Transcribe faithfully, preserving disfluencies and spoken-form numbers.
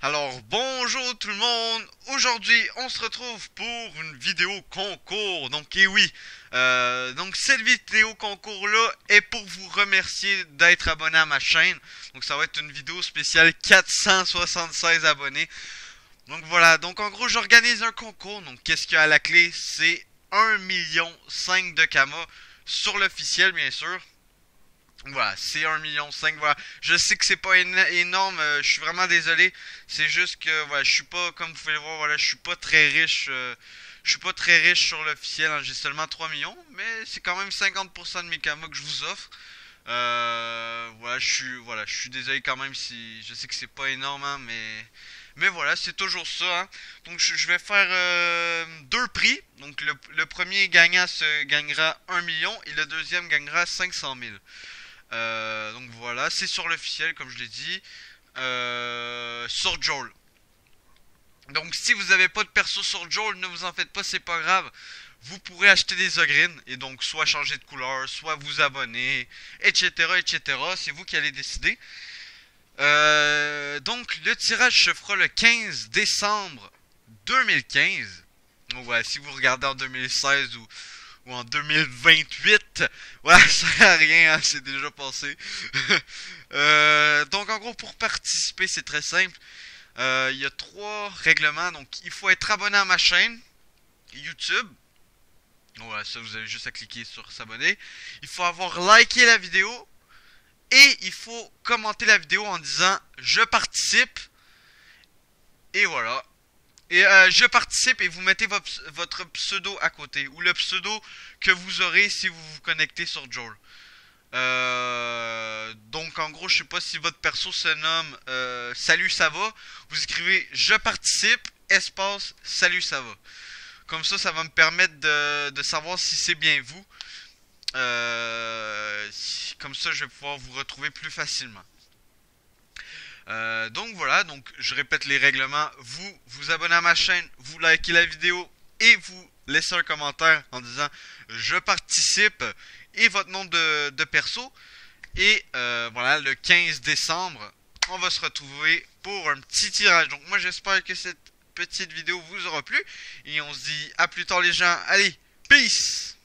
Alors bonjour tout le monde, aujourd'hui on se retrouve pour une vidéo concours, donc et oui, euh, donc cette vidéo concours là est pour vous remercier d'être abonné à ma chaîne, donc ça va être une vidéo spéciale quatre cent soixante-seize abonnés, donc voilà, donc en gros j'organise un concours, donc qu'est-ce qu'il y a à la clé, c'est un million cinq de Kama sur l'officiel bien sûr. Voilà, c'est un million cinq, voilà. Je sais que c'est pas énorme, euh, je suis vraiment désolé. C'est juste que, voilà, je suis pas, comme vous pouvez le voir, voilà, je suis pas très riche. euh, je suis pas très riche sur l'officiel, hein, j'ai seulement trois millions. Mais c'est quand même cinquante pour cent de mes kamas que je vous offre. Euh, voilà, je suis, voilà, je suis désolé quand même si, je sais que c'est pas énorme, hein, mais... Mais voilà, c'est toujours ça, hein. Donc je, je vais faire euh, deux prix. Donc le, le premier gagnant se gagnera un million et le deuxième gagnera cinq cent mille. Euh, donc voilà, c'est sur l'officiel comme je l'ai dit, euh, sur Joel. Donc si vous n'avez pas de perso sur Joel, ne vous en faites pas, c'est pas grave. Vous pourrez acheter des ogrines et donc soit changer de couleur, soit vous abonner, et cetera et cetera. C'est vous qui allez décider. Euh, donc le tirage se fera le quinze décembre deux mille quinze. Donc voilà, si vous regardez en deux mille seize ou ou en deux mille vingt-huit. Voilà, ça sert à rien, hein, c'est déjà passé. euh, donc en gros, pour participer, c'est très simple. Euh, Il y a trois règlements. Donc il faut être abonné à ma chaîne YouTube. Donc voilà, ça vous avez juste à cliquer sur s'abonner. Il faut avoir liké la vidéo. Et il faut commenter la vidéo en disant je participe. Et voilà. Et euh, je participe et vous mettez votre, votre pseudo à côté. Ou le pseudo que vous aurez si vous vous connectez sur Joel. Euh, donc en gros, je sais pas si votre perso se nomme euh, Salut ça va. Vous écrivez je participe, espace Salut ça va. Comme ça, ça va me permettre de, de savoir si c'est bien vous. Euh, si- comme ça, je vais pouvoir vous retrouver plus facilement. Euh, donc voilà, donc je répète les règlements. Vous vous abonnez à ma chaîne, vous likez la vidéo et vous laissez un commentaire en disant je participe et votre nom de, de perso. Et euh, voilà, le quinze décembre, on va se retrouver pour un petit tirage. Donc moi j'espère que cette petite vidéo vous aura plu. Et on se dit à plus tard les gens. Allez, peace!